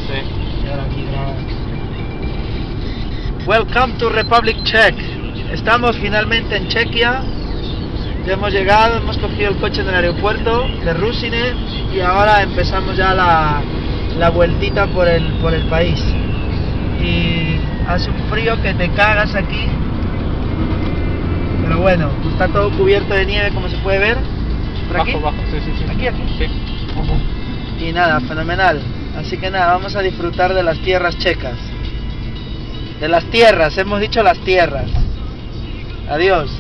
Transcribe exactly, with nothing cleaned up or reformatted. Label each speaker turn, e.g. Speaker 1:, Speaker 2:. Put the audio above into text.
Speaker 1: Sí.
Speaker 2: Y ahora aquí grabamos.
Speaker 3: Welcome to Republic Czech. Estamos finalmente en Chequia. Ya hemos llegado, hemos cogido el coche en el aeropuerto de Rusine y ahora empezamos ya la, la vueltita por el, por el país. Y hace un frío que te cagas aquí. Pero bueno, está todo cubierto de nieve como se puede ver. ¿Por aquí?
Speaker 1: Bajo, bajo, sí, sí, sí.
Speaker 3: Aquí, aquí.
Speaker 1: Sí.
Speaker 3: Y nada, fenomenal. Así que nada, vamos a disfrutar de las tierras checas. De las tierras, hemos dicho las tierras. Adiós.